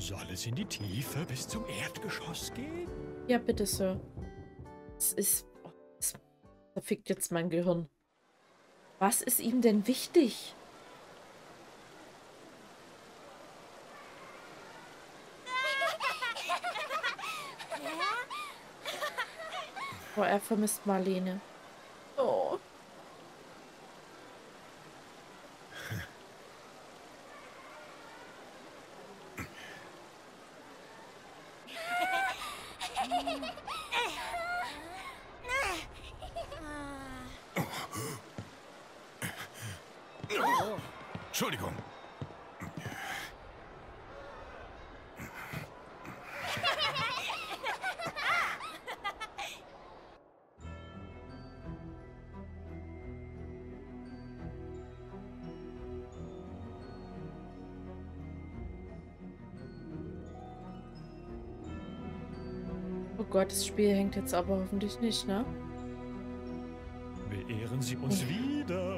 Soll es in die Tiefe bis zum Erdgeschoss gehen? Ja, bitte, Sir. Es ist... Oh, es verfickt jetzt mein Gehirn. Was ist ihm denn wichtig? Oh, er vermisst Marlene. Oh. Entschuldigung. Oh Gott, das Spiel hängt jetzt aber hoffentlich nicht, ne? Beehren Sie uns wieder.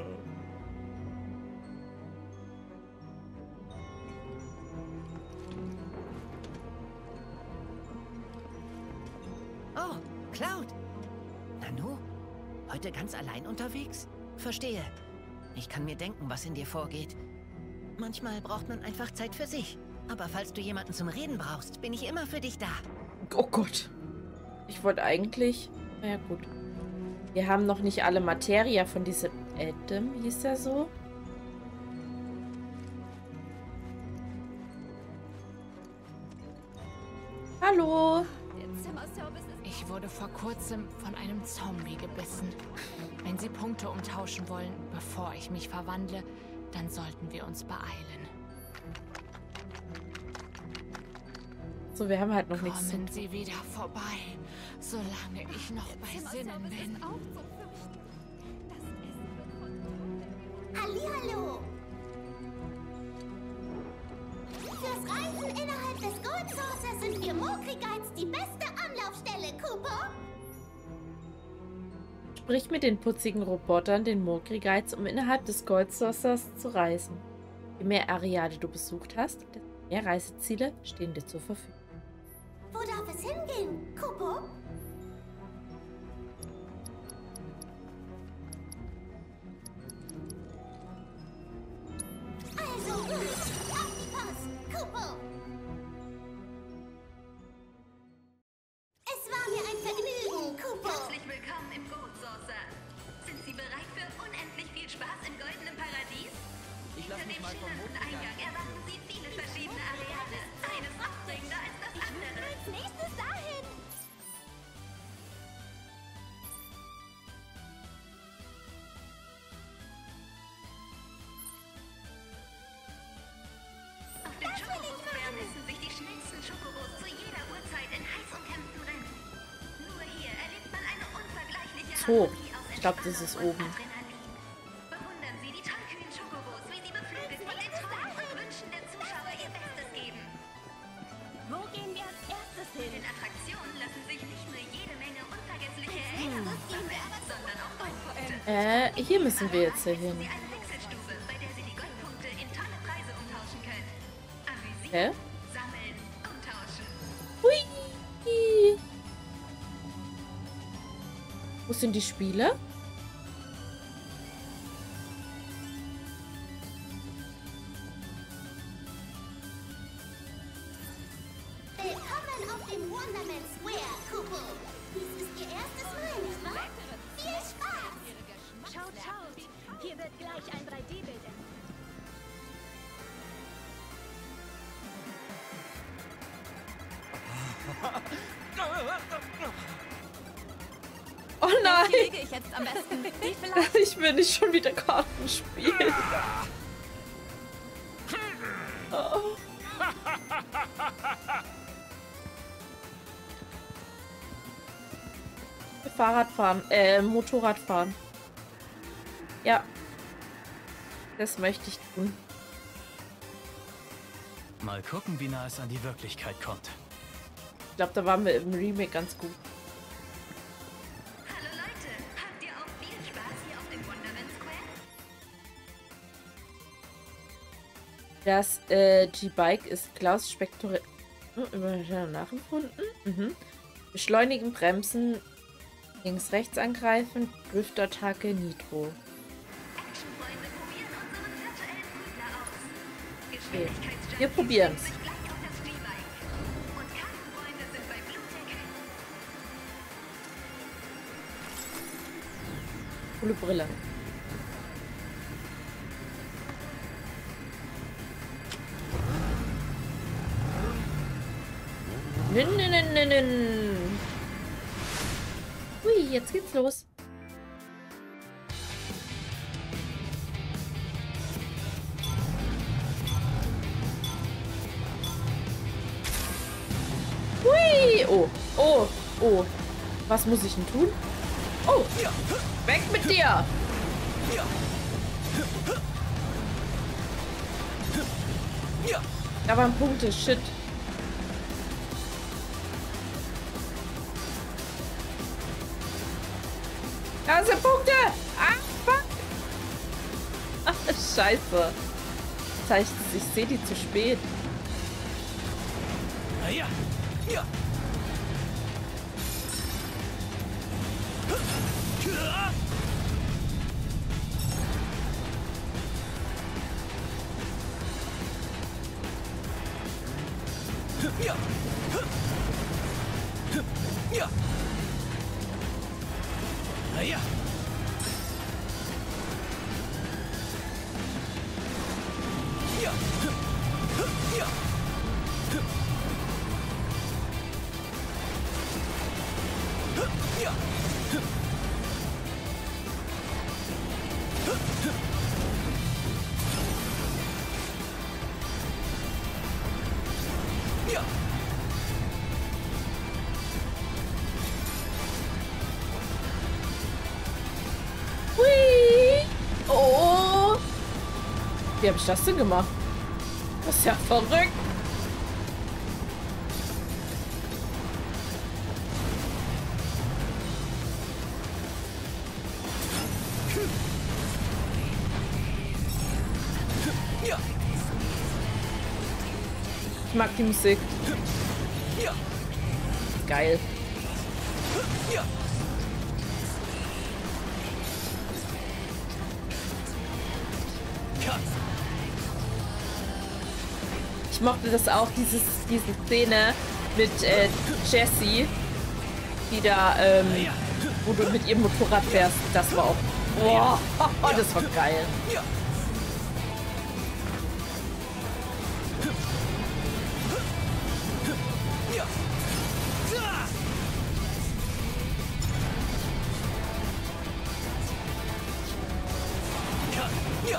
Oh, Cloud. Nanu, heute ganz allein unterwegs? Verstehe. Ich kann mir denken, was in dir vorgeht. Manchmal braucht man einfach Zeit für sich. Aber falls du jemanden zum Reden brauchst, bin ich immer für dich da. Oh Gott. Ich wollte eigentlich... Na ja, gut. Wir haben noch nicht alle Materia von diesem Adam, hieß der so? Hallo. Ich wurde vor kurzem von einem Zombie gebissen. Wenn Sie Punkte umtauschen wollen, bevor ich mich verwandle, dann sollten wir uns beeilen. So, wir haben halt noch nichts. Kommen Sie wieder vorbei, solange ich noch bei Sinnen bin. Hallihallo! Fürs Reisen innerhalb des Gold Saucers sind wir Mokri-Guides die beste Anlaufstelle, Kupo! Sprich mit den putzigen Robotern, den Mokri-Guides, um innerhalb des Gold Saucers zu reisen. Je mehr Areale du besucht hast, desto mehr Reiseziele stehen dir zur Verfügung. Wo darf es hingehen, Kupo? Also gut, auf die Post, Kupo! Es war mir ein Vergnügen, Kupo! Herzlich willkommen im Gold Saucer. Sind Sie bereit für unendlich viel Spaß im goldenen Paradies? Ich lass Hinter mich dem mal vom schillernden Eingang erwarten Sie viele verschiedene Areale. Eines aufregender als das andere. Als nächstes dahin! Auf dem Schokobus messen sich die schnellsten Schokobos zu jeder Uhrzeit in heiß umkämpften Rennen. Nur hier erlebt man eine unvergleichliche So, Harmonie aus ich glaube, das ist Entspannung oben. und Adrenalin. Bewundern Sie die tollkühnen Schokobos, wie sie beflügelt von den Träumen und Wünschen der Zuschauer ihr Bestes geben. Wo gehen wir als erstes In hin? den Attraktionen lassen sich nicht nur jede Menge unvergessliche Erinnerungen sammeln, sondern auch Goldpunkte. Hier müssen wir jetzt hin. Sie eine Wechselstube, bei der Sie die Goldpunkte in tolle Preise umtauschen können. Amüsieren, Hä? sammeln, umtauschen. Hui! Wo sind die Spiele? Willkommen auf dem Wonderman Square, Kupo! Dies ist Ihr erstes Mal, nicht wahr? Viel Spaß! Schaut, schaut! Hier wird gleich ein 3D-Bild. Oh nein! Lege ich jetzt am besten. Wie vielleicht? Ich will nicht schon wieder Karten spielen. Oh. Fahrradfahren, Motorradfahren. Ja. Das möchte ich tun. Mal gucken, wie nah es an die Wirklichkeit kommt. Ich glaube, da waren wir im Remake ganz gut. Hallo Leute, habt ihr auch viel Spaß hier auf dem Wonderman Square? Das G-Bike ist Klaus Überschneidung nachempfunden. Beschleunigen, bremsen, links, rechts angreifen, Driftattacke, Nitro. Actionfreunde probieren unseren virtuellen Prügler aus. Okay. Geschwindigkeitsjunkies Wir probieren's. schwingen sich gleich auf das Streambike. Und Kartenfreunde sind bei Blutdecke. Coole Brille. Hui, jetzt geht's los. Hui! Oh, oh, oh. Was muss ich denn tun? Oh, weg mit dir! Da waren Punkte, shit. Da sind Punkte! Ah, fuck! Ach, scheiße. Ich sehe die zu spät. Ja. Ja. Ja. Ja. Ja. Ja. Ja. Ja. Ja. Hui! Oh! Wie habe ich das denn gemacht? Das ist ja verrückt. Ja. Ich mag die Musik. Ja. Geil. Ja. Ich mochte das auch, diese Szene mit Jessie, die da, wo du mit ihrem Motorrad fährst. Das war auch, boah, das war geil. Ja. Ja. Ja.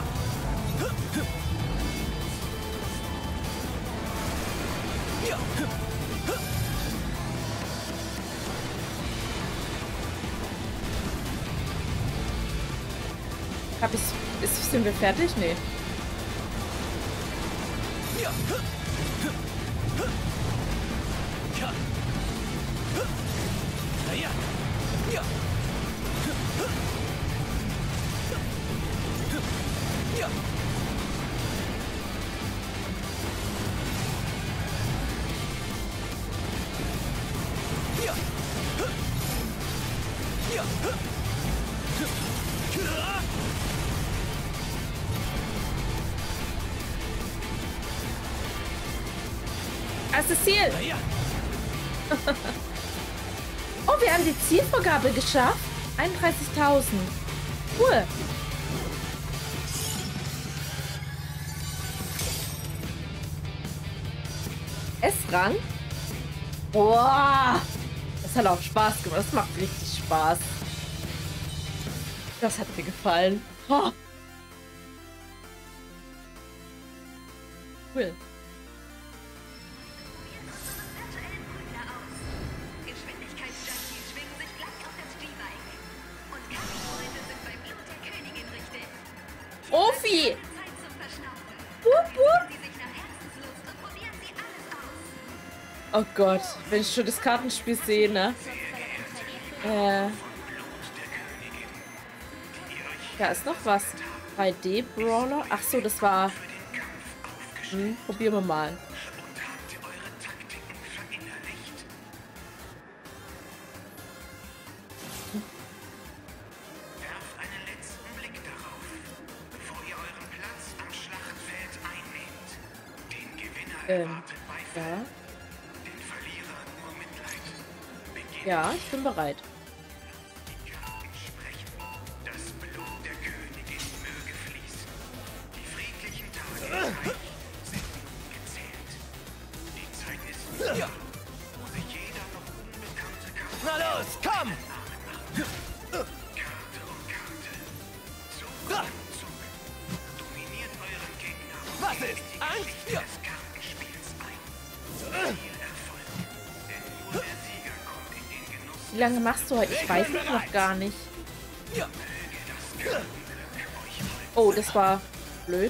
Ja. Sind wir fertig? Nee. Ja. Ja. Ja. Ja. Ja. Ja. Ja. Erstes Ziel. Ja. Oh, wir haben die Zielvorgabe geschafft. 31.000. Cool. S-Rang. Boah. Das hat auch Spaß gemacht. Das macht richtig Spaß. Das hat mir gefallen. Oh. Cool. Virtuellen Prügler aus. Geschwindigkeitsjunkies schwingen sich gleich auf das Streambike. Und Kartenfreunde sind bei Blut der Königin richtig. Ofi! Zeit zum Verschnaufen. Wupp, wupp. Sie sich nach Herzenslust und probieren Sie alles aus. Oh Gott, wenn ich schon das Kartenspiel sehe, ne? Da ist noch was. 3D-Brawler. Ach so, das war... probieren wir mal. Ja. Ja, ich bin bereit. Das Blut der Königin möge fließen. Die friedlichen Tage im Reich sind nun gezählt. Die Zeit ist Ja. wo sich jeder noch unbekannte Karte Na los, komm! Karte um Karte. Zug um Zug. Dominiert euren Gegner. Was ist? Angst? Ja. Das Kartenspiels ein. Viel Erfolg. Denn nur der Sieger kommt in den Genuss. Wie lange machst du heute? Ich weiß es noch gar nicht. Ja. Oh, das war blöd.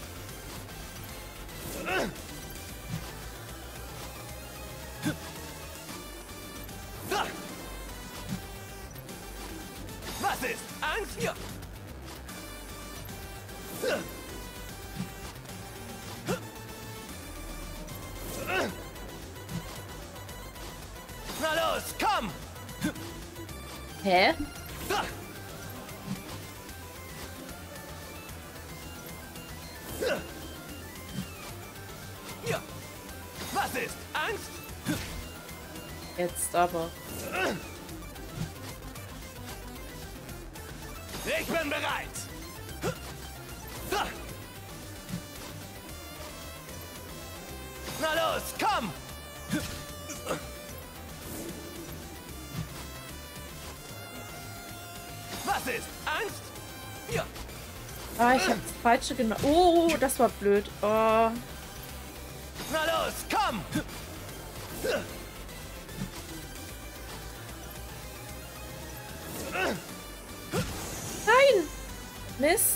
Was ist? Angst? Ja. Na los, komm! Hä? Ja. Was ist? Angst? Jetzt aber. Ich bin bereit. Na los, komm! Was ist? Angst? Ja. Ah, ich habe das falsche genommen. Oh, das war blöd. Oh. Na los, komm! Nein! Mist.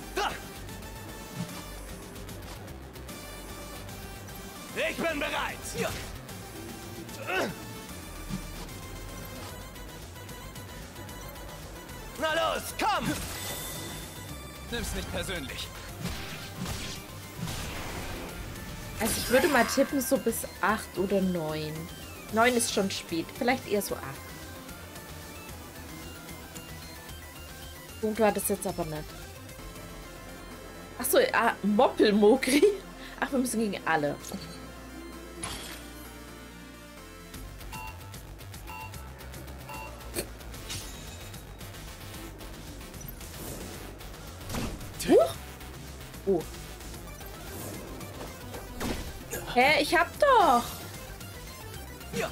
Ich bin bereit. Ja. Na los, komm! Nimm's nicht persönlich. Also ich würde mal tippen, so bis 8 oder 9. 9 ist schon spät. Vielleicht eher so 8. Punkt war das jetzt aber nicht. Achso, Moppelmogri. Ach, wir müssen gegen alle. Oh. Hä, ich hab doch. Ja.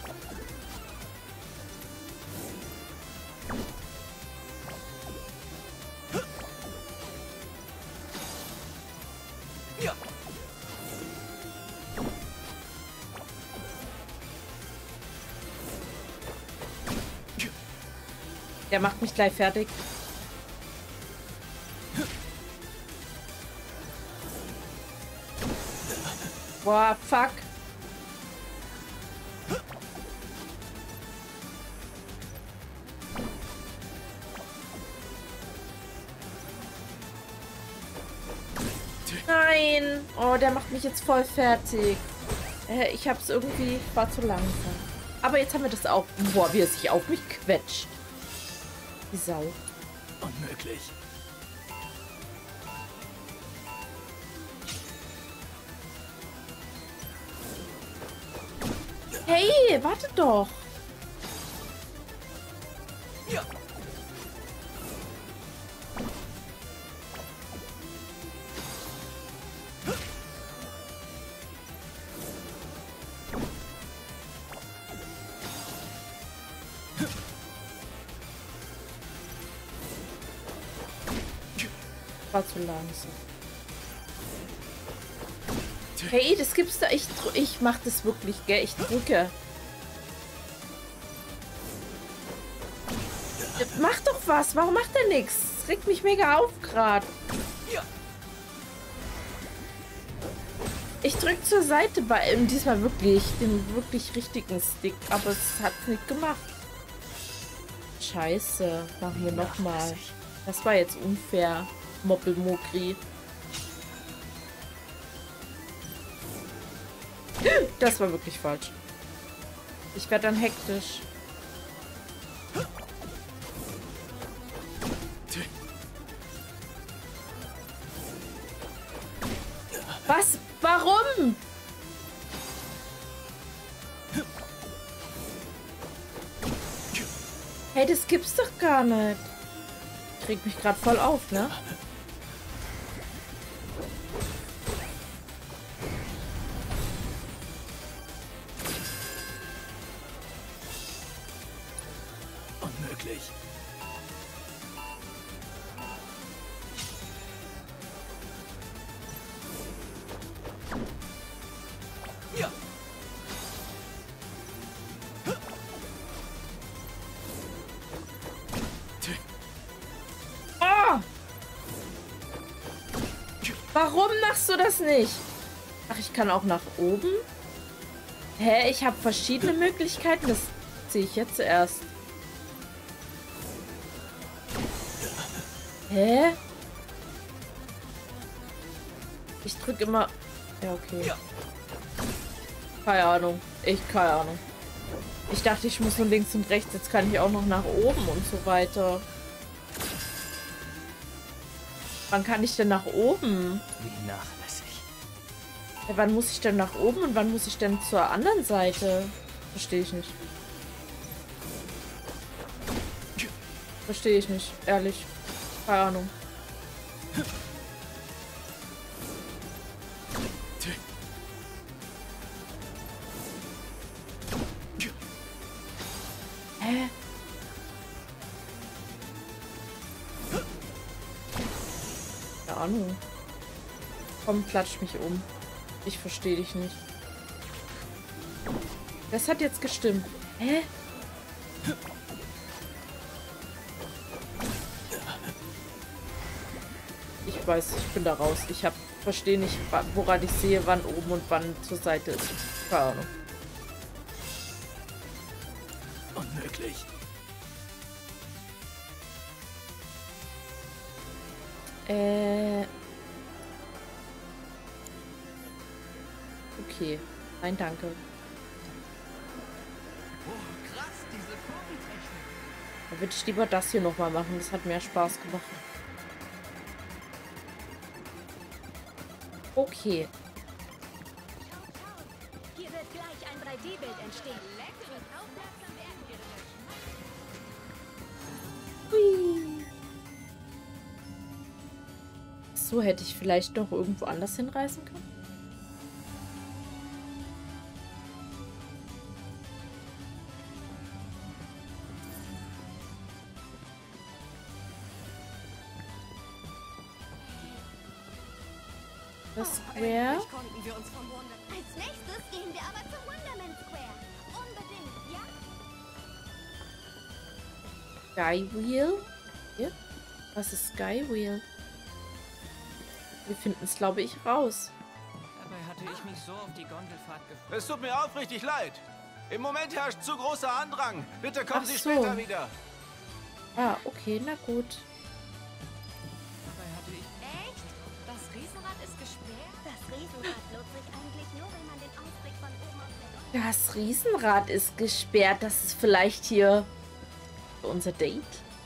Ja. Der macht mich gleich fertig. Boah, fuck. Nein. Oh, der macht mich jetzt voll fertig. Ich hab's irgendwie... War zu langsam. Aber jetzt haben wir das auch... Boah, wie er sich auf mich quetscht. Die Sau. Unmöglich. Hey, warte doch. Ja. War zu langsam. Hey, das gibt's da. Ich mach das wirklich, gell? Ich drücke. Mach doch was. Warum macht er nichts? Das regt mich mega auf gerade. Ja. Ich drück zur Seite bei ihm. Diesmal wirklich den wirklich richtigen Stick. Aber es hat nicht gemacht. Scheiße. Machen wir nochmal. Das war jetzt unfair. Moppelmokri. Das war wirklich falsch. Ich werde dann hektisch. Was? Warum? Hey, das gibt's doch gar nicht. Ich reg mich gerade voll auf, ne? Unmöglich. Ja. Oh! Warum machst du das nicht? Ach, ich kann auch nach oben? Hä, ich habe verschiedene Möglichkeiten. Das sehe ich jetzt erst. Hä? Ich drücke immer... Ja, okay. Keine Ahnung. Keine Ahnung. Ich dachte, ich muss nur links und rechts. Jetzt kann ich auch noch nach oben und so weiter. Wann kann ich denn nach oben? Wie nachlässig. Ja, wann muss ich denn nach oben und wann muss ich denn zur anderen Seite? Verstehe ich nicht. Verstehe ich nicht. Ehrlich. Keine Ahnung. Hä? Keine Ahnung. Komm, klatsch mich um. Ich verstehe dich nicht. Das hat jetzt gestimmt. Hä? Ich weiß, ich bin da raus. Ich verstehe nicht, woran ich sehe, wann oben und wann zur Seite ist. Keine Ahnung. Unmöglich. Okay. Nein, danke. Oh, krass, diese Vogel-Technik. Da würde ich lieber das hier nochmal machen. Das hat mehr Spaß gemacht. Okay. Hier wird gleich ein 3D-Bild entstehen. Hui. So hätte ich vielleicht noch irgendwo anders hinreisen können. Das Square. Als nächstes gehen wir aber zum Wonderman Square. Unbedingt, ja? Sky Wheel. Hier? Was ist Sky Wheel? Wir finden es, glaube ich, raus. Dabei hatte ich mich so auf die Gondelfahrt gefreut. Es tut mir aufrichtig leid. Im Moment herrscht zu großer Andrang. Bitte kommen Ach Sie so. später wieder. Ah, okay, na gut. Dabei hatte ich... Echt? Das Riesenrad ist gesperrt? Das Riesenrad lohnt sich eigentlich nur, wenn man den Ausblick von oben auf der Das Riesenrad ist gesperrt. Das ist vielleicht hier unser Date.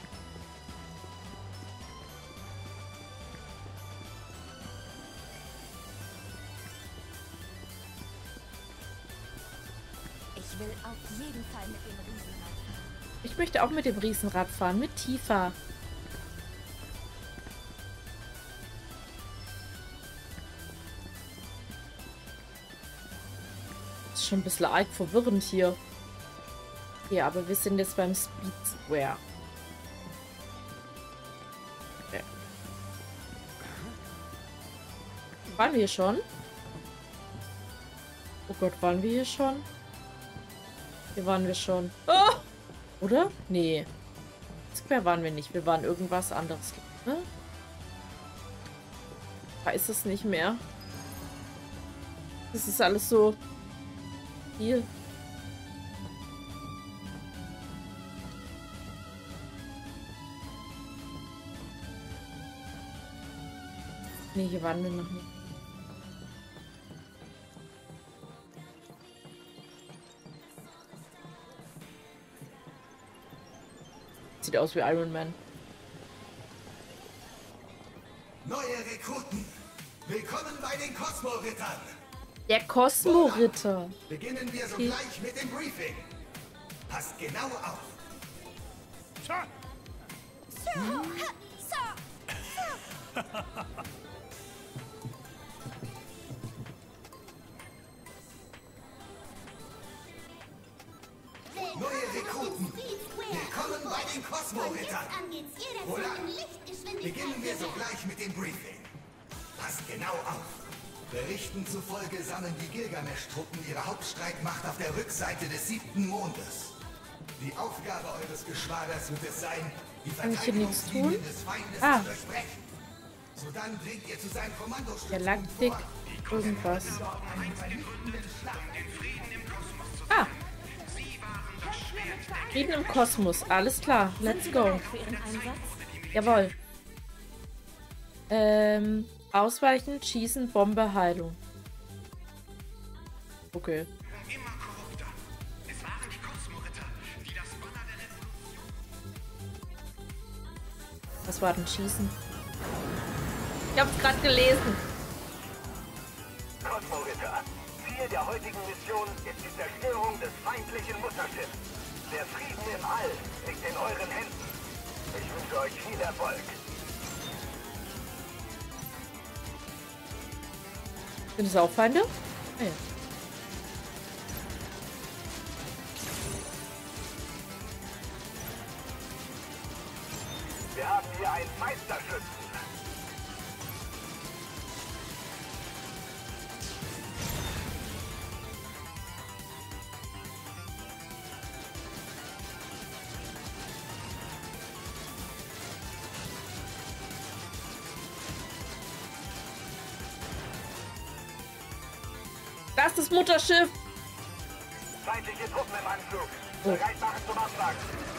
Ich will auf jeden Fall mit dem Riesenrad fahren. Ich möchte auch mit dem Riesenrad fahren, mit Tifa. Das ist schon ein bisschen arg verwirrend hier. Ja, aber wir sind jetzt beim Speed Square. Okay. Waren wir hier schon? Oh Gott, waren wir hier schon? Hier waren wir schon. Oh! Oder? Nee. Square waren wir nicht. Wir waren irgendwas anderes. Ne? Weiß es nicht mehr. Das ist alles so viel. Nee, hier waren wir noch nicht. Sieht aus wie Iron Man. Neue Rekruten. Willkommen bei den Kosmo-Rittern. Der Kosmo-Ritter. Beginnen wir sogleich mit dem Briefing. Passt genau auf. Neue Rekruten. Willkommen bei den Cosmo-Rittern. Wohlan. Beginnen wir sogleich mit dem Briefing. Passt genau auf. Berichten zufolge sammeln die Gilgamesch-Truppen ihre Hauptstreitmacht auf der Rückseite des 7. Mondes. Die Aufgabe eures Geschwaders wird es sein, die Verteidigungslinien des Feindes zu durchbrechen. Sodann dringt ihr zu seinen Kommandostunden Galaktik vor. irgendwas. Frieden im Kosmos. Alles klar. Let's go. Jawohl. Ausweichen, schießen, Bombe, Heilung. Okay. Was war denn Schießen? Ich hab's gerade gelesen. Cosmo-Ritter, Ziel der heutigen Mission ist die Zerstörung des feindlichen Mutterschiffs. Der Frieden im All liegt in euren Händen. Ich wünsche euch viel Erfolg. Sind es auch Feinde? Ah, ja. Wir haben hier einen Meisterschützen. Das ist das Mutterschiff. Feindliche Truppen im Anflug. Bereit machen zum Abfang.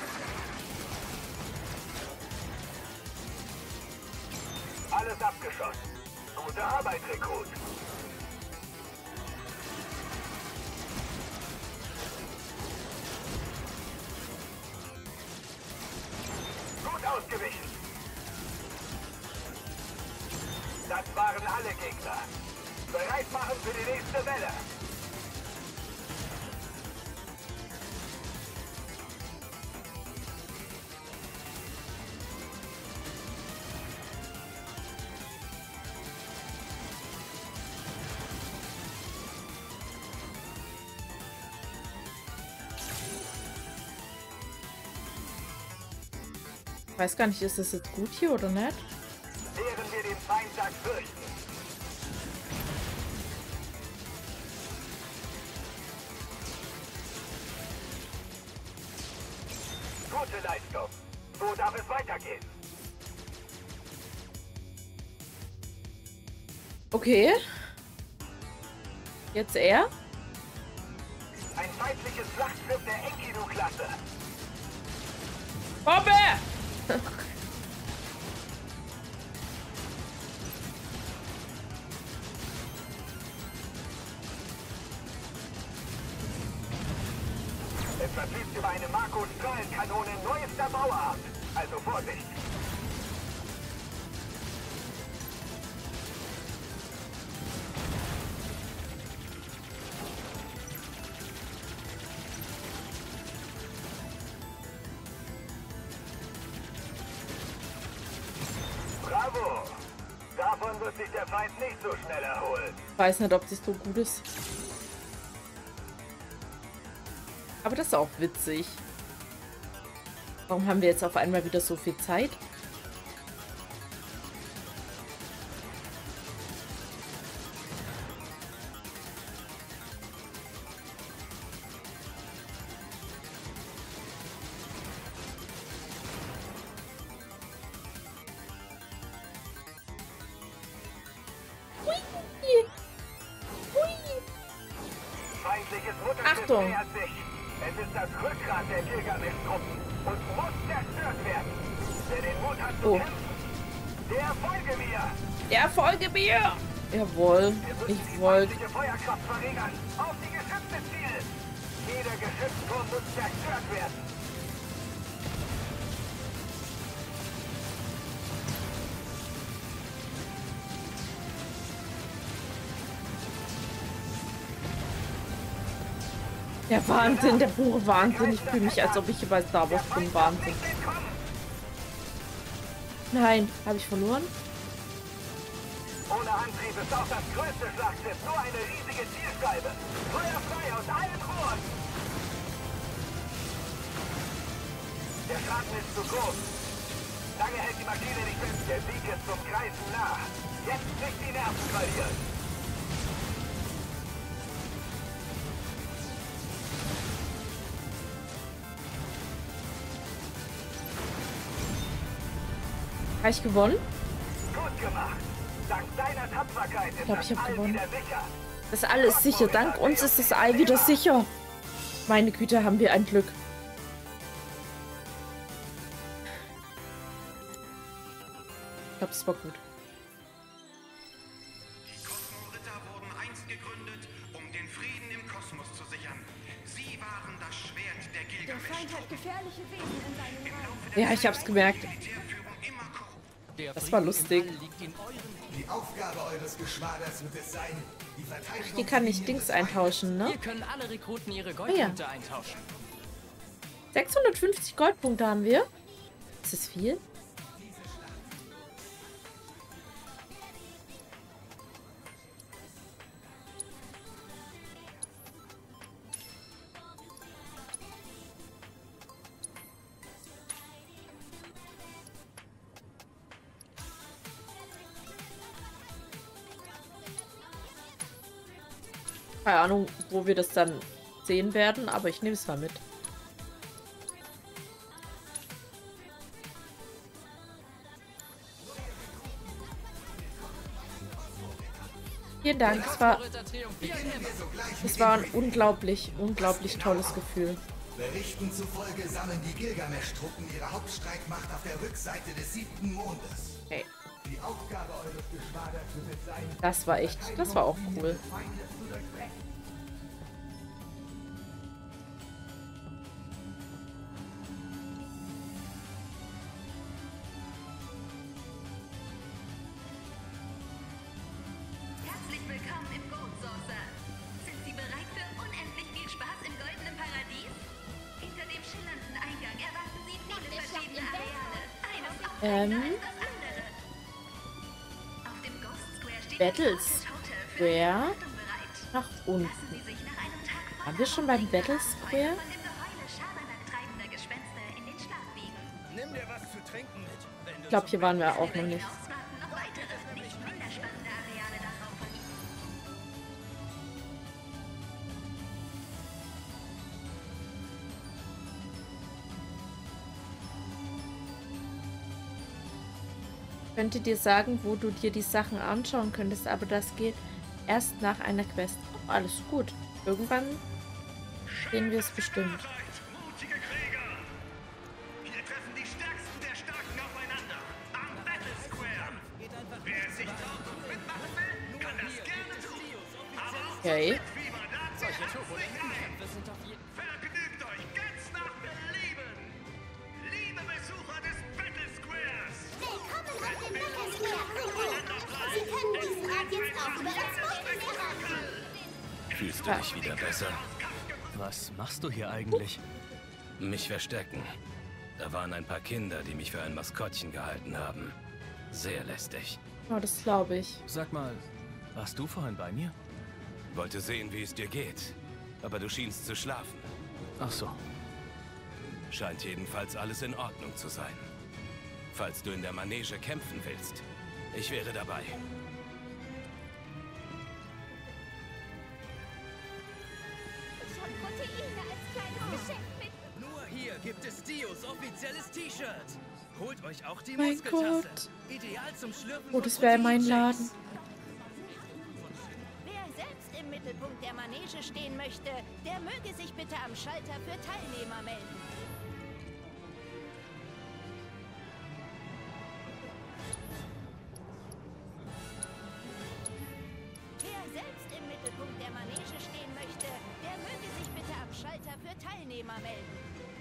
Alles abgeschossen. Gute Arbeit, Rekrut. Gut ausgewichen. Das waren alle Gegner. Bereit machen für die nächste Welle. Ich weiß gar nicht, ist das jetzt gut hier oder nicht? Während wir den Feindtag fürchten. Gute Leistung. Wo darf es weitergehen? Okay. Jetzt er? Ein feindliches Schlachtschiff der Enkidu-Klasse. Bombe! Es verfügt über eine Marco-Strahlenkanone neuester Bauart. Also Vorsicht. Bravo! Davon wird sich der Feind nicht so schnell erholen. Ich weiß nicht, ob das so gut ist. Aber das ist auch witzig. Warum haben wir jetzt auf einmal wieder so viel Zeit? Feindliches Mutterschiff Achtung! nähert sich. Es ist das Rückgrat der Gilgamesch-Truppen und muss zerstört werden. Wer den Mut hat zu kämpfen, der folge mir. Der folge mir! Jawohl, ich folge. Die Feuerkraft verringern. Auf die Geschütze zielen. Jeder Geschützturm muss zerstört werden. Der Wahnsinn, der pure Wahnsinn. Ich fühle mich, als ob ich hier bei Star Wars bin. Wahnsinn. Nein, habe ich verloren? Ohne Antrieb ist auch das größte Schlachtschiff nur eine riesige Zielscheibe. Feuer frei aus allen Rohren! Der Schaden ist zu groß. Lange hält die Maschine nicht fest. Der Sieg ist zum Kreisen nah. Jetzt nicht die Nerven verlieren. Habe ich gewonnen? Gut gemacht. Dank deiner Tapferkeit ist Ich habe gewonnen. wieder sicher. Das All ist sicher. Dank uns ist das All wieder sicher. Meine Güte, haben wir ein Glück. Ich glaube, es war gut. Die Kosmoritter wurden einst gegründet, um den Frieden im Kosmos zu sichern. Sie waren das Schwert der Der Gilgamesch. Feind hat gefährliche Wesen in seinem Raum. Ja, ich hab's gemerkt. Das war lustig. Die Aufgabe eures Geschwaders wird es sein, die Verteidigung... Hier kann ich Dings eintauschen, ne? Hier können alle Rekruten ihre ja. Goldpunkte eintauschen. 650 Goldpunkte haben wir. Ist das viel? Keine Ahnung, wo wir das dann sehen werden, aber ich nehme es mal mit. Vielen Dank, es war ein unglaublich tolles Gefühl. Berichten zufolge sammeln die Gilgamesch-Truppen ihre Hauptstreitmacht auf der Rückseite des 7. Mondes. Okay. Die Aufgabe eures Geschwaders wird es sein... Das war auch cool. Herzlich willkommen im Gold Saucer. Sind Sie bereit für unendlich viel Spaß im goldenen Paradies? Hinter dem schillernden Eingang erwarten Sie viele verschiedene Areale. Eines ist als das andere. Auf dem Ghost Square steht Battle das Tote für Square Achtung bereit. nach unten. Lassen Sie sich nach einem Tag voller Waren wir schon beim Battle Square? von dem Geheule Schabernack treibender Gespenster in den Schlaf wiegen. Nimm dir was zu trinken mit. Ich glaube, hier waren wir auch noch nicht. Warten noch weitere, nicht minder spannende Areale darauf von Ihnen. Ich könnte dir sagen, wo du dir die Sachen anschauen könntest, aber das geht erst nach einer Quest. Oh, alles gut. Irgendwann sehen wir es bestimmt. Mutige Krieger! Hier treffen die Stärksten der Starken aufeinander. Am Battle Square. Wer sich dort mitmachen will, kann das gerne tun. Aber auch Okay. Fieber dazu vergnügt euch ganz nach Belieben. Liebe Besucher des Battle Squares. Willkommen auf dem Battle Square, Kupo. Sie können diesen Ort jetzt auch über das Mondmeer erreichen. Fühlst du dich wieder besser? Was machst du hier eigentlich? Mich verstecken. Da waren ein paar Kinder, die mich für ein Maskottchen gehalten haben. Sehr lästig. Oh, das glaube ich. Sag mal, warst du vorhin bei mir? Wollte sehen, wie es dir geht. Aber du schienst zu schlafen. Ach so. Scheint jedenfalls alles in Ordnung zu sein. Falls du in der Manege kämpfen willst, ich wäre dabei. Ich habe Proteine als kleines Geschenk mit. Nur hier gibt es Dios offizielles T-Shirt. Holt euch auch die Mein Muskeltasse. Gott. Ideal zum Schlürfen Oh, von das wäre mein Laden. Proteinshakes. Wer selbst im Mittelpunkt der Manege stehen möchte, der möge sich bitte am Schalter für Teilnehmer melden. Wer selbst im Mittelpunkt der Manege stehen möchte, der möge sich bitte am Schalter für Teilnehmer melden.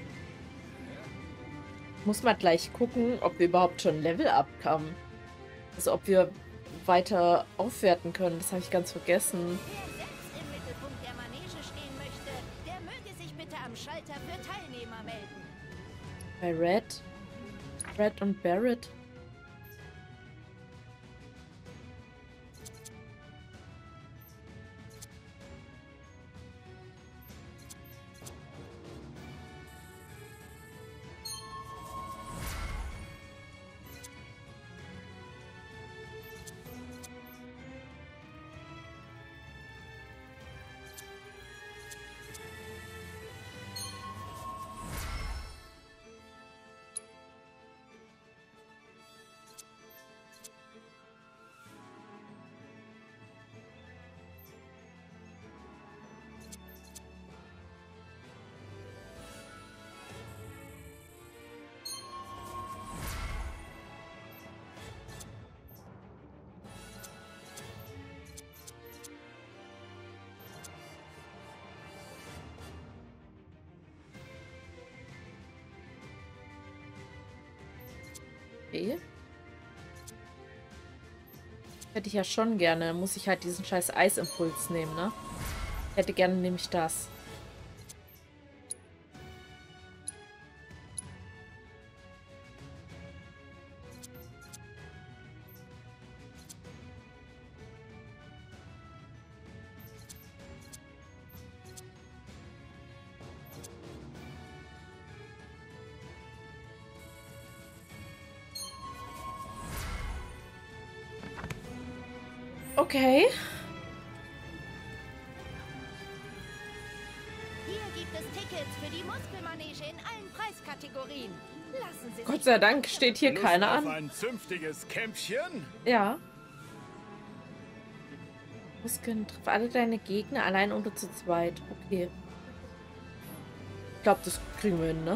Muss mal gleich gucken, ob wir überhaupt schon Level-Up haben. Also ob wir weiter aufwerten können. Das habe ich ganz vergessen. Wer selbst im Mittelpunkt der Manege stehen möchte, der möge am Schalter für Teilnehmer melden. Bei Red und Barrett. Okay. Hätte ich ja schon gerne. Muss ich halt diesen scheiß Eisimpuls nehmen, ne? Hätte gerne nämlich das. Okay. Hier gibt es Tickets für die Muskelmanege in allen Preiskategorien. Lassen Sie Gott sei Dank steht hier Lust keiner auf an. ein zünftiges Kämpfchen? Ja. Muskeln, triff alle deine Gegner allein oder zu zweit. Okay. Ich glaube, das kriegen wir hin, ne?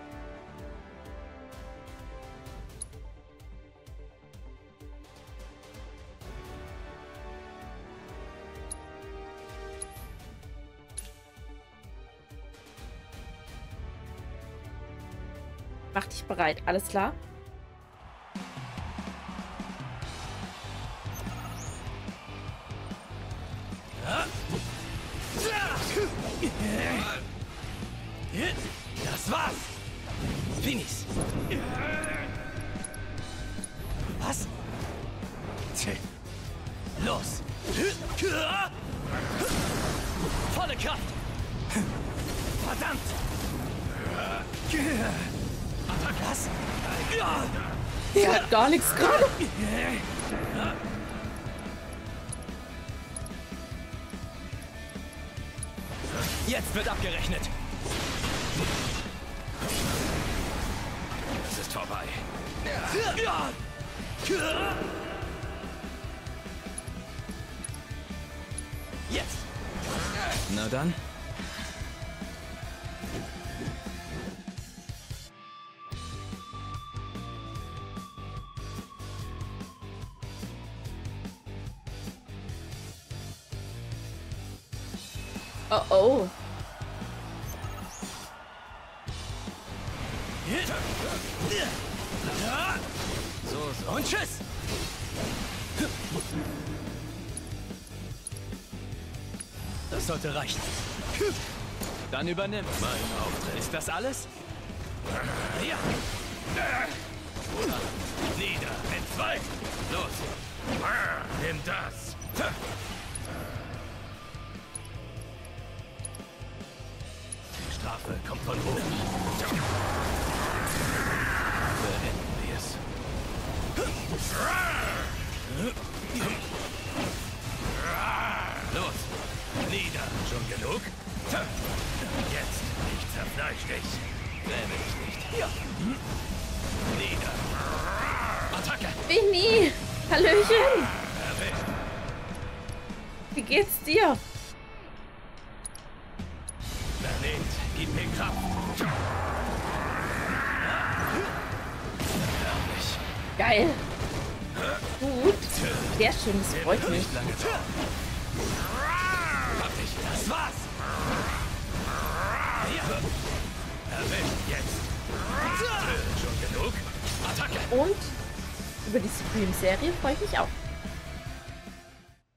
Mach dich bereit, alles klar? Das war's! Finis! Was? Los! Volle Kraft! Verdammt! Was? Der hat gar nichts gerade. Jetzt wird abgerechnet. Es ist vorbei. Jetzt. Na dann. Oh oh. So. Und tschüss. Das sollte reichen. Dann übernimm mein Auftritt. Ist das alles? Ja. Nieder, entzweit. Los. Nimm das. Die Strafe kommt von oben. Beenden wir es. Los. Nieder. Schon genug? Jetzt. Ich zerfleisch dich. Gräme dich nicht. Ja. Nieder. Attacke. Winnie. Hallöchen. Wie geht's dir? Planet, gib mir Kraft. Geil. Gut. Sehr schön, das freut mich. Das war's. Ja. Erwischt jetzt. Schon genug? Attacke. Und über die Supreme-Serie freue ich mich auch.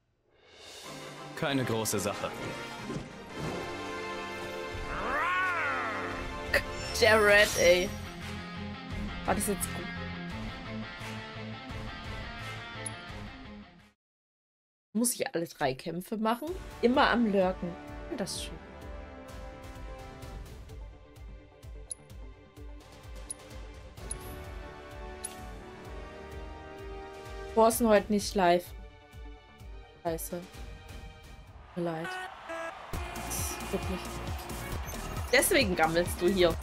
Keine große Sache. Jared, ey. War das jetzt gut? Muss ich alle 3 Kämpfe machen? Immer am Lurken. Das ist schön. Borsten heute nicht live. Scheiße. Tut mir leid. Wirklich. Deswegen gammelst du hier.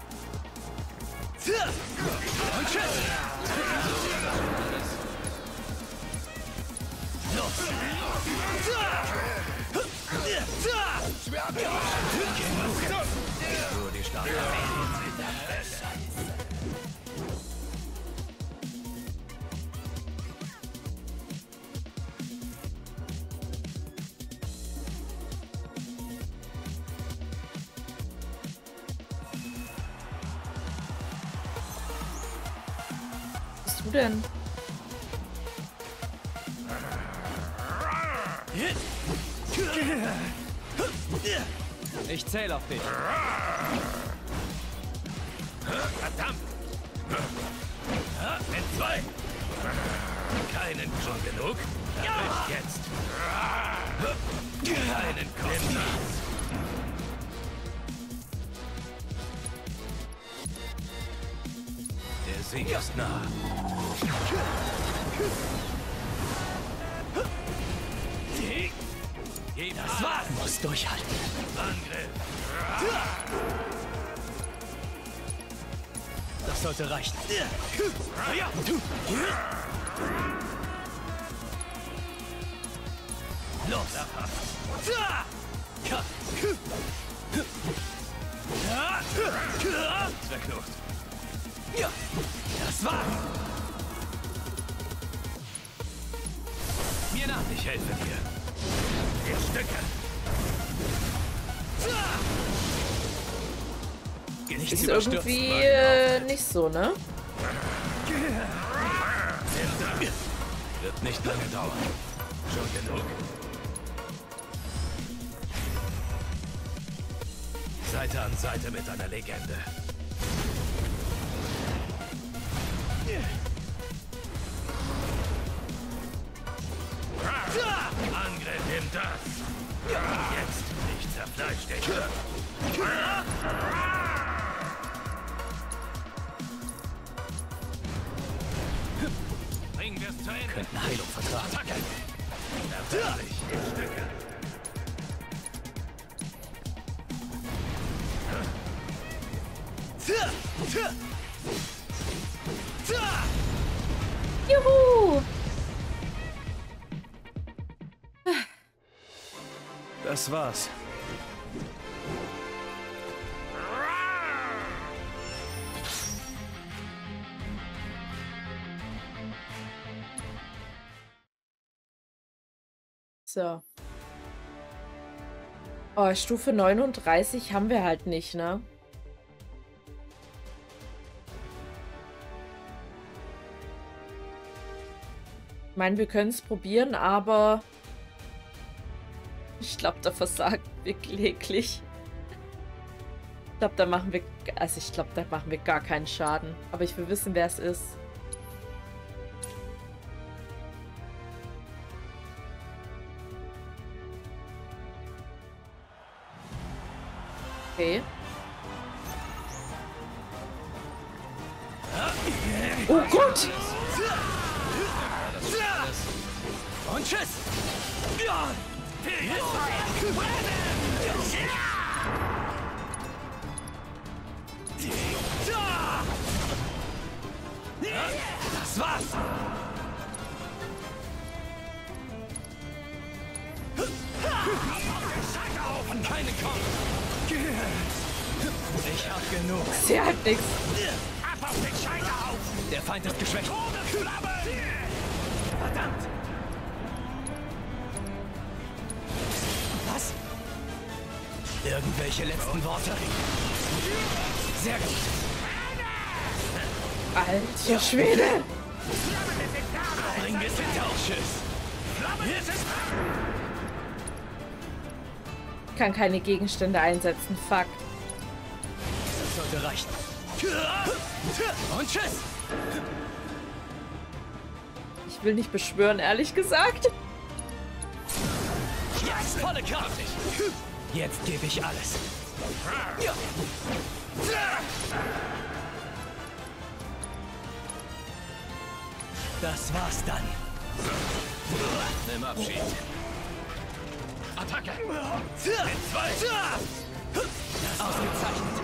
Und tschüss! Los! Nur die Starke. Was bist du denn? Ich zähle auf dich. Verdammt! Mit 2! Keinen schon genug? Erwischt jetzt! Keinen Kopf! Der Sieg ist nah. Das war's! Muss durchhalten. Angriff! Das sollte reichen. Los! Zwecklos. Das war's! Mir nach, ich helfe dir. In Stücke. Ist irgendwie nicht so, ne? Wird nicht lange dauern. Schon genug. Seite an Seite mit einer Legende. Angriff, nimm das! Jetzt, ich zerfleisch dich! Bringen wir es zu Ende! Könnten Heilung vertragen. Attacke! Erbärmlich, in Stücke! Juhu! Das war's. So. Oh, Stufe 39 haben wir halt nicht, ne? Ich meine, wir können es probieren, aber ich glaube, da versagen wir kläglich. Ich glaube, da machen wir, da machen wir gar keinen Schaden. Aber ich will wissen, wer es ist. Okay. Oh Gott! Und tschüss! Das war's! Und keine kommt! Ich hab genug. Sie hat nichts. Ab auf den Scheiterhaufen! Der Feind ist geschwächt. Verdammt! Was? Irgendwelche letzten Worte? Sehr gut. Alter Schwede! Bringen wir es hinter uns, Schiss. Ich kann keine Gegenstände einsetzen. Fuck. sollte reichen. Und tschüss! Ich will nicht beschwören, ehrlich gesagt. Jetzt volle Kraft! Jetzt gebe ich alles. Das war's dann. Nimm Abschied. Attacke! Ausgezeichnet.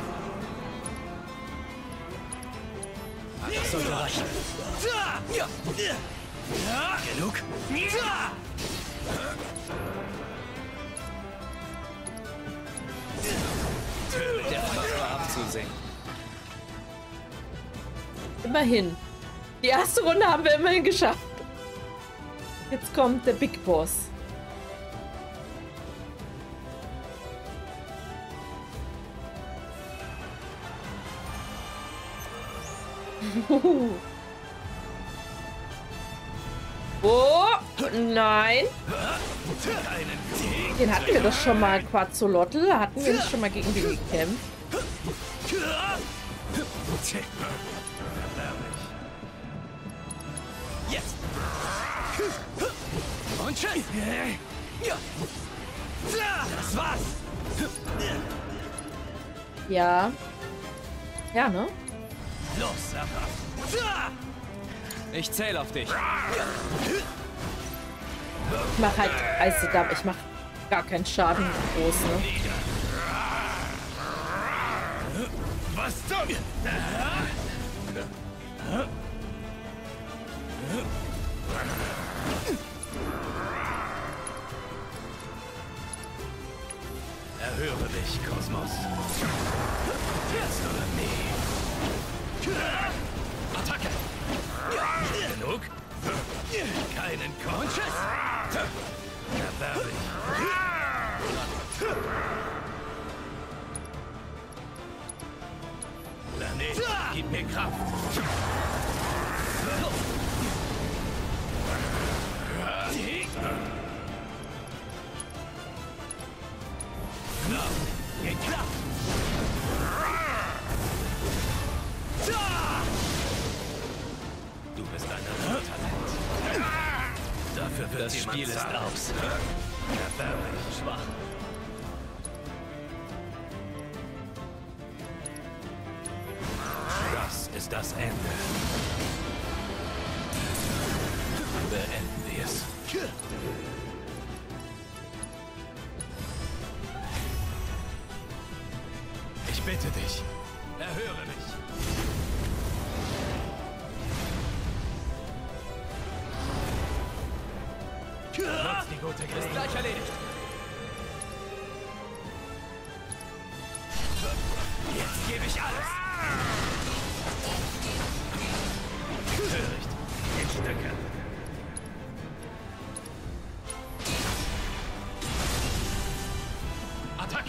Das sollte reichen. Genug? Der Fahrt war abzusehen. Immerhin. Die erste Runde haben wir immerhin geschafft. Jetzt kommt der Big Boss. Oh, nein. Den hatten wir doch schon mal, Quatzolotl. Hatten wir nicht schon mal gegen den gekämpft? Jetzt. Und tschüss. Das war's. Ja. Ja, ne? Los, ich zähle auf dich. Ich mach halt Eisdamm. Ich mach gar keinen Schaden groß, ne? Was zum? Erhöre dich, Kosmos. Jetzt oder nie. Attacke. Genug? Keinen Kopf. Erbärmlich. Planet, gib mir Kraft. Klar. Geht klar. Du bist ein Talent. Dafür wird Das Spiel ist aus. Erbärmlich. Schwach. Das ist das Ende. Beenden wir es. Ich bitte dich, erhöre mich. Nutzt die gute Gelegenheit. Ist gleich erledigt. Jetzt gebe ich alles. Töricht. In Stücke. Attacke.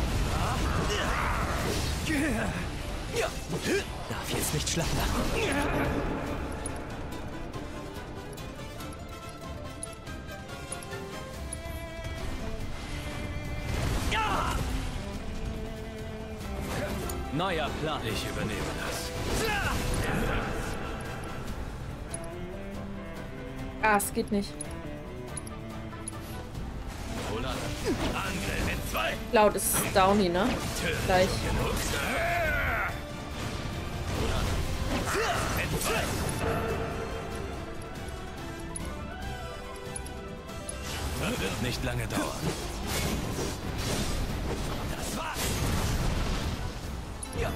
Darf jetzt nicht schlapp machen. Neuer Plan. Ich übernehme das. Ah, es geht nicht. Roland, Angriff in 2. Laut ist Downy, ne? Gleich. Genug. Roland, in 2. Das wird nicht lange dauern. Das war's. Ja.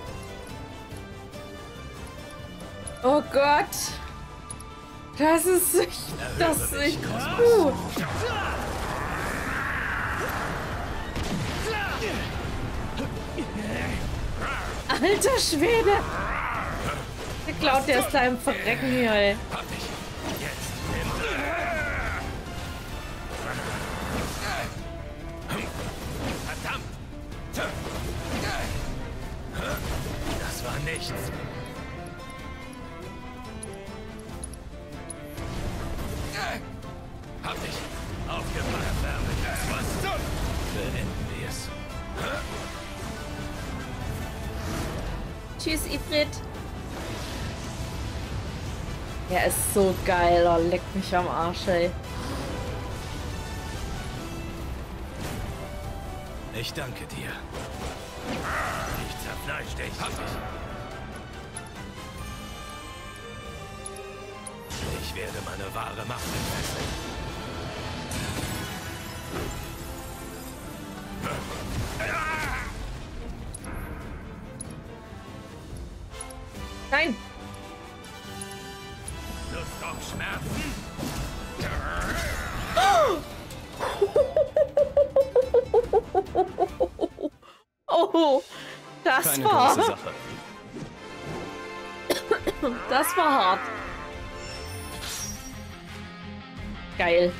Oh Gott. Das ist nicht gut. Alter Schwede. Der Cloud, der ist da im Verrecken hier, ey. Hab dich. Jetzt. Verdammt. Das war nichts. Hab dich. Aufgepasst, Wärme. Was zum? Beenden wir es. Tschüss, Ifrit. Er ist so geil. Oh, leckt mich am Arsch, ey. Ich danke dir. Ich zerfleisch dich. Hab dich. Ich werde meine wahre Macht entfesseln. Nein! Lust auf Schmerzen? Oh, das Keine war... große Sache. Das war hart. Geil.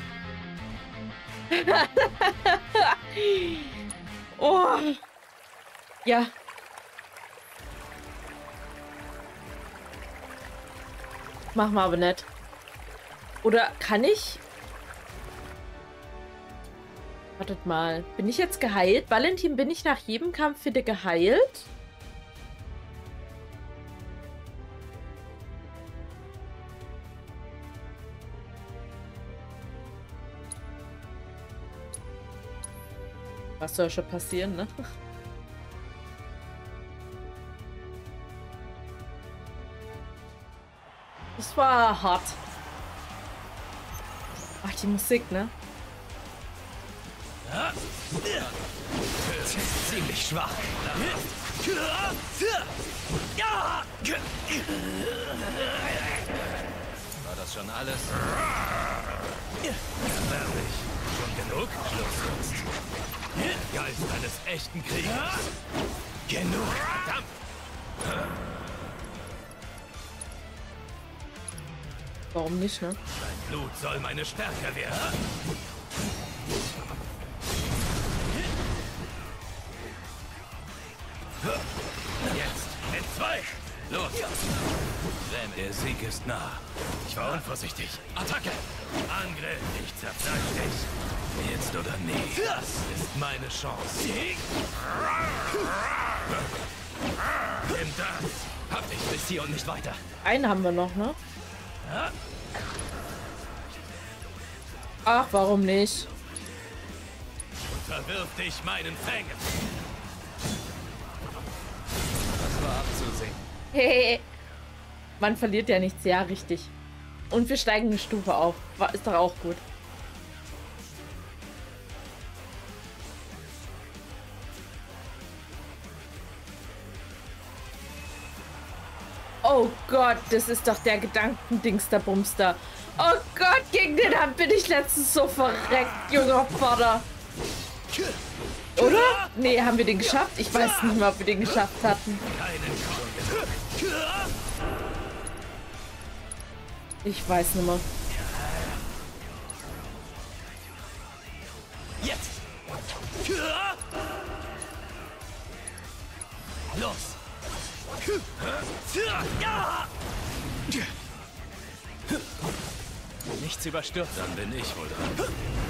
Oh. Ja. Machen wir aber nicht. Oder kann ich? Wartet mal. Bin ich jetzt geheilt? Valentin, bin ich nach jedem Kampf wieder geheilt? Was soll schon passieren, ne? Das war hart. Ach, die Musik, ne? Ziemlich schwach. War das schon alles? Erbärmlich. Schon genug? Schluss jetzt. Geist eines echten Kriegers. Genug. Verdammt. Warum nicht, ne? Dein Blut soll meine Stärke werden. Jetzt mit 2. Los. Der Sieg ist nah. Ich war unvorsichtig. Attacke. Angriff. Ich zerfleisch dich. Jetzt oder nie. Das ist meine Chance. Nimm das. Hab dich bis hier und nicht weiter. Einen haben wir noch, ne? Ach, warum nicht? Unterwirf dich meinen Fängen. Das war abzusehen. Hey, man verliert ja nichts. Ja, richtig. Und wir steigen eine Stufe auf. Ist doch auch gut. Oh Gott, das ist doch der Gedankendingster-Bumster. Oh Gott, gegen den bin ich letztens so verreckt, junger Vater. Oder? Nee, haben wir den geschafft? Ich weiß nicht mehr, ob wir den geschafft hatten. Ich weiß nicht mehr. Jetzt! Los! Nichts überstürzt. Dann bin ich wohl dran.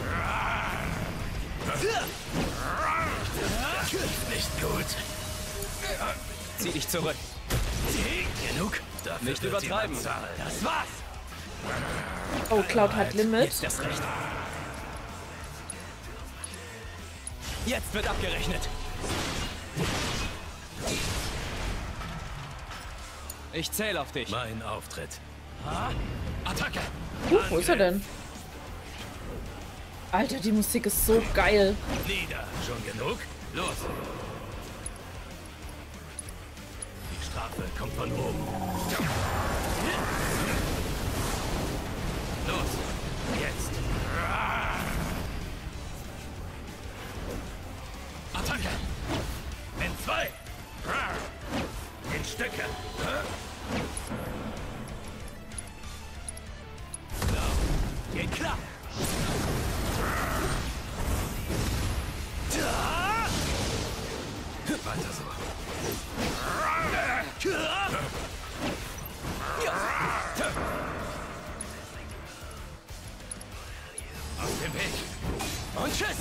Nicht gut. Zieh dich zurück. Genug? Dafür Nicht wird übertreiben. jemand zahlen. Das war's. Oh, Cloud hat Limit. Jetzt das Recht. Jetzt wird abgerechnet. Ich zähle auf dich. Mein Auftritt. Attacke! Wo ist er denn? Alter, die Musik ist so geil. Nieder. Schon genug? Los. Die Strafe kommt von oben. Los. Jetzt. Attacke. In 2. In Stücke. Geht klar! Weiter so. Aus dem Weg. Und tschüss!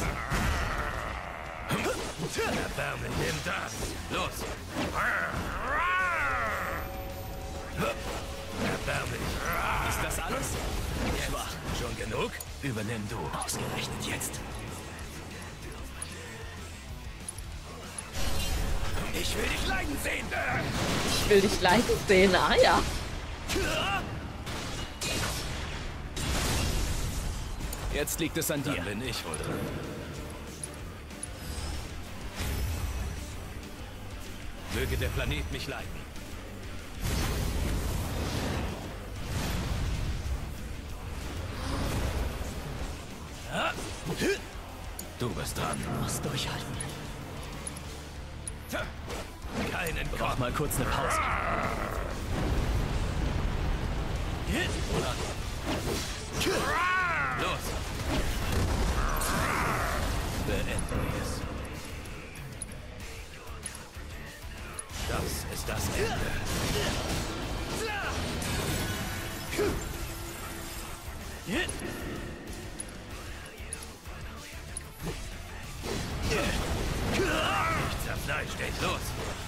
Erbärmlich, nimm das. Los. alles? Schwach. Schon genug? Übernimm du. Ausgerechnet jetzt. Ich will dich leiden sehen. Ich will dich leiden sehen. Ah ja. Jetzt liegt es an dir. Dann bin ich wohl dran. Möge der Planet mich leiten. Du bist dran. Du musst durchhalten. Keinen Brauch mal kurz eine Pause. Los! Beenden wir es. Das ist das Ende. Ich zerfleisch dich. Los!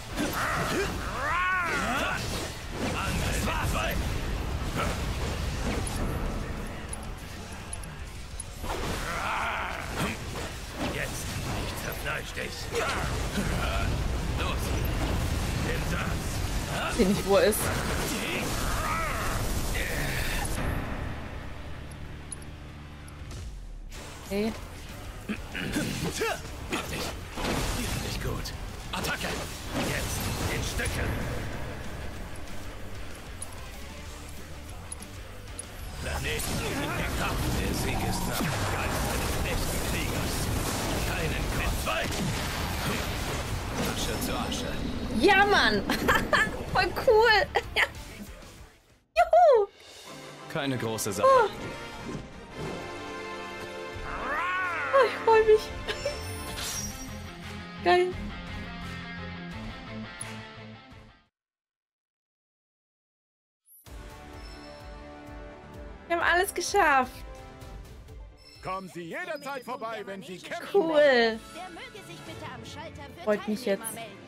Angriff 2! Jetzt! Ich zerfleisch dich. Los! Nimm das! Ich sehe nicht, wo er ist. Okay. Nicht gut. Attacke! Jetzt in Stücke! Planeten in der Kraft. Der Sieg ist nach Geist eines echten Kriegers. Keinen Kopf. 2. Asche zu Asche. Ja, Mann! Voll cool! Juhu! Keine große Sache. Oh, ich freue mich. Geil. Wir haben alles geschafft. Kommen Sie jederzeit vorbei, wenn Sie kämpfen. Cool. Der möge sich bitte am Schalter für Freut mich Teilnehmer jetzt. melden.